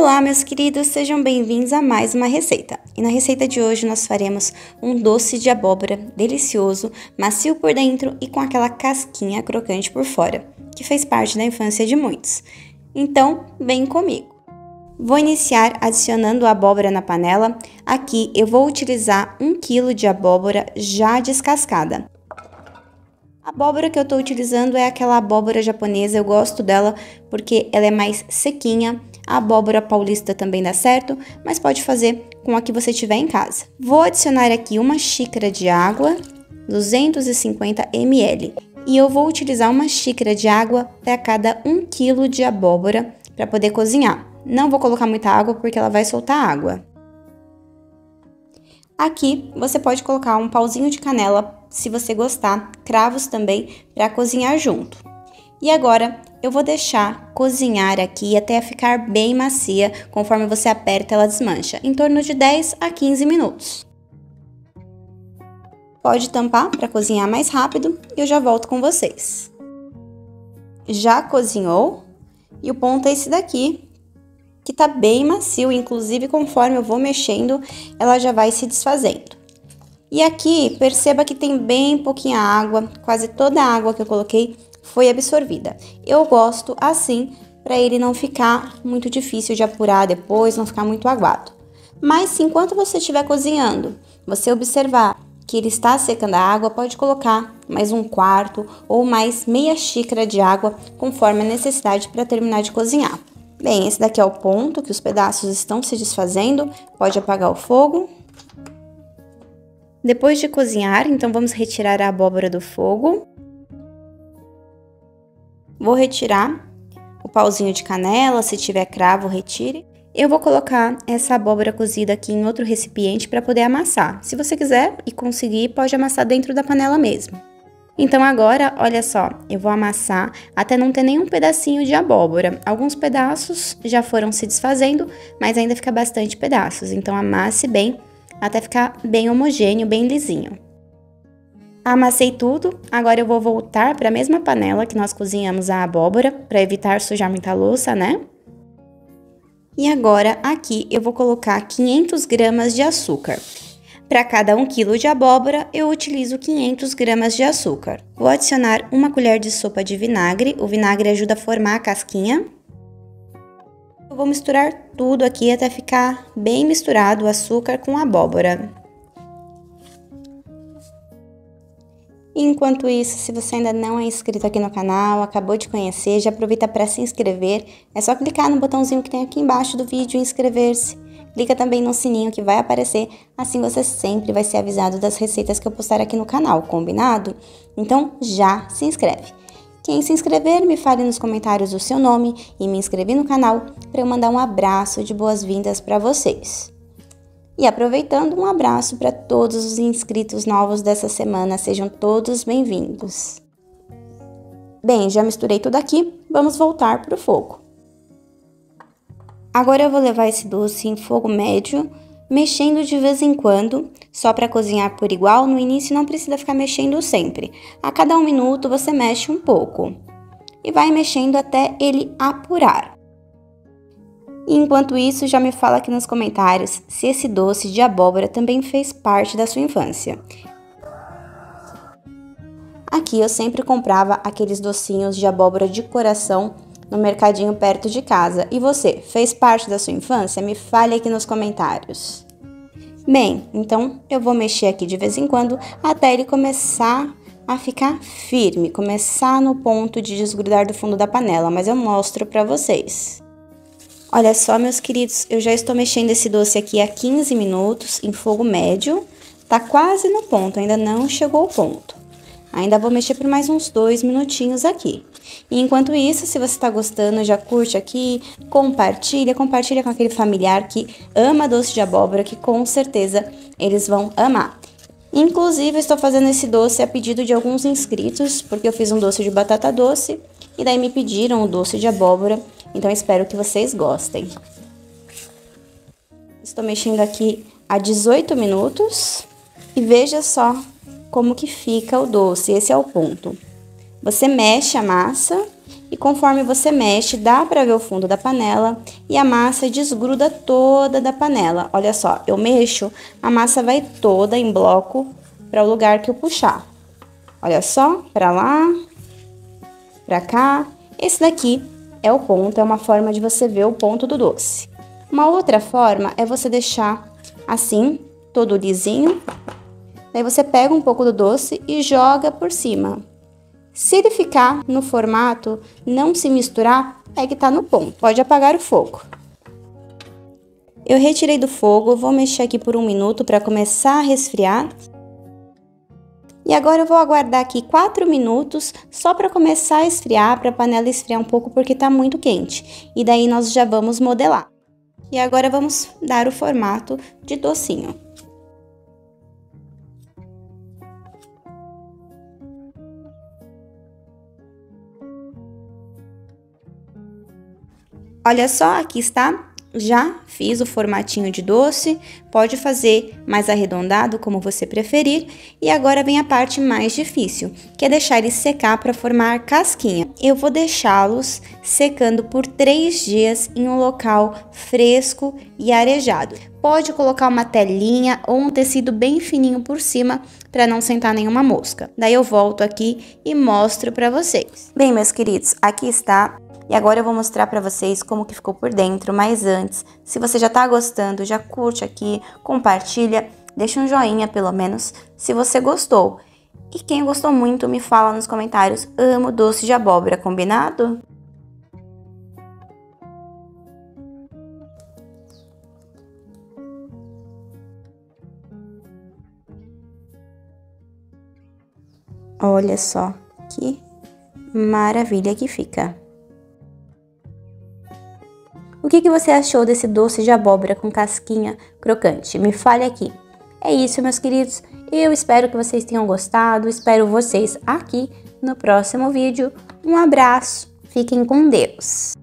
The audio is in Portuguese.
Olá, meus queridos, sejam bem-vindos a mais uma receita. E na receita de hoje nós faremos um doce de abóbora delicioso, macio por dentro e com aquela casquinha crocante por fora, que fez parte da infância de muitos. Então, vem comigo. Vou iniciar adicionando a abóbora na panela. Aqui eu vou utilizar 1 kg de abóbora já descascada. A abóbora que eu estou utilizando é aquela abóbora japonesa, eu gosto dela porque ela é mais sequinha. A abóbora paulista também dá certo, mas pode fazer com a que você tiver em casa. Vou adicionar aqui 1 xícara de água, 250 ml. E eu vou utilizar 1 xícara de água para cada 1 kg de abóbora para poder cozinhar. Não vou colocar muita água porque ela vai soltar água. Aqui você pode colocar um pauzinho de canela, se você gostar, cravos também, para cozinhar junto. E agora eu vou deixar cozinhar aqui até ficar bem macia, conforme você aperta ela desmancha, em torno de 10 a 15 minutos. Pode tampar para cozinhar mais rápido e eu já volto com vocês. Já cozinhou e o ponto é esse daqui, que tá bem macio, inclusive conforme eu vou mexendo, ela já vai se desfazendo. E aqui, perceba que tem bem pouquinha água, quase toda a água que eu coloquei foi absorvida. Eu gosto assim, para ele não ficar muito difícil de apurar depois, não ficar muito aguado. Mas se enquanto você estiver cozinhando, você observar que ele está secando a água, pode colocar mais 1/4 ou mais meia xícara de água, conforme a necessidade para terminar de cozinhar. Bem, esse daqui é o ponto que os pedaços estão se desfazendo, pode apagar o fogo. Depois de cozinhar, então vamos retirar a abóbora do fogo. Vou retirar o pauzinho de canela, se tiver cravo, retire. Eu vou colocar essa abóbora cozida aqui em outro recipiente para poder amassar. Se você quiser e conseguir, pode amassar dentro da panela mesmo. Então agora, olha só, eu vou amassar até não ter nenhum pedacinho de abóbora. Alguns pedaços já foram se desfazendo, mas ainda fica bastante pedaços. Então amasse bem até ficar bem homogêneo, bem lisinho. Amassei tudo, agora eu vou voltar para a mesma panela que nós cozinhamos a abóbora, para evitar sujar muita louça, né? E agora aqui eu vou colocar 500 gramas de açúcar. Para cada 1 kg de abóbora, eu utilizo 500 gramas de açúcar. Vou adicionar 1 colher de sopa de vinagre, o vinagre ajuda a formar a casquinha. Eu vou misturar tudo aqui até ficar bem misturado o açúcar com a abóbora. Enquanto isso, se você ainda não é inscrito aqui no canal, acabou de conhecer, já aproveita para se inscrever. É só clicar no botãozinho que tem aqui embaixo do vídeo e inscrever-se. Clica também no sininho que vai aparecer, assim você sempre vai ser avisado das receitas que eu postar aqui no canal, combinado? Então já se inscreve. Quem se inscrever, me fale nos comentários o seu nome e me inscrever no canal para eu mandar um abraço de boas-vindas para vocês. E aproveitando, um abraço para todos os inscritos novos dessa semana, sejam todos bem-vindos. Bem, já misturei tudo aqui, vamos voltar para o fogo. Agora eu vou levar esse doce em fogo médio, mexendo de vez em quando, só para cozinhar por igual. No início não precisa ficar mexendo sempre. A cada 1 minuto você mexe um pouco e vai mexendo até ele apurar. E enquanto isso, já me fala aqui nos comentários se esse doce de abóbora também fez parte da sua infância. Aqui eu sempre comprava aqueles docinhos de abóbora de coração no mercadinho perto de casa. E você, fez parte da sua infância? Me fale aqui nos comentários. Bem, então eu vou mexer aqui de vez em quando até ele começar a ficar firme, começar no ponto de desgrudar do fundo da panela, mas eu mostro pra vocês. Olha só, meus queridos, eu já estou mexendo esse doce aqui há 15 minutos em fogo médio. Tá quase no ponto, ainda não chegou ao ponto. Ainda vou mexer por mais uns 2 minutinhos aqui. E enquanto isso, se você está gostando, já curte aqui, compartilha com aquele familiar que ama doce de abóbora, que com certeza eles vão amar. Inclusive, estou fazendo esse doce a pedido de alguns inscritos, porque eu fiz um doce de batata doce e daí me pediram o doce de abóbora, então espero que vocês gostem. Estou mexendo aqui há 18 minutos e veja só como que fica o doce, esse é o ponto. Você mexe a massa E conforme você mexe, dá pra ver o fundo da panela e a massa desgruda toda da panela. Olha só, eu mexo, a massa vai toda em bloco para o lugar que eu puxar. Olha só, pra lá, pra cá. Esse daqui é o ponto, é uma forma de você ver o ponto do doce. Uma outra forma é você deixar assim, todo lisinho. Daí você pega um pouco do doce e joga por cima. Se ele ficar no formato, não se misturar, é que tá no ponto. Pode apagar o fogo. Eu retirei do fogo, vou mexer aqui por 1 minuto para começar a resfriar. E agora eu vou aguardar aqui 4 minutos só para começar a esfriar, para a panela esfriar um pouco porque tá muito quente. E daí nós já vamos modelar. E agora vamos dar o formato de docinho. Olha só, aqui está. Já fiz o formatinho de doce, pode fazer mais arredondado, como você preferir. E agora vem a parte mais difícil, que é deixar ele secar para formar casquinha. Eu vou deixá-los secando por 3 dias em um local fresco e arejado. Pode colocar uma telinha ou um tecido bem fininho por cima para não sentar nenhuma mosca. Daí eu volto aqui e mostro para vocês. Bem, meus queridos, aqui está. E agora eu vou mostrar pra vocês como que ficou por dentro, mas antes, se você já tá gostando, já curte aqui, compartilha, deixa um joinha pelo menos, se você gostou. E quem gostou muito, me fala nos comentários, amo doce de abóbora, combinado? Olha só que maravilha que fica. O que você achou desse doce de abóbora com casquinha crocante? Me fale aqui. É isso, meus queridos. Eu espero que vocês tenham gostado. Espero vocês aqui no próximo vídeo. Um abraço. Fiquem com Deus.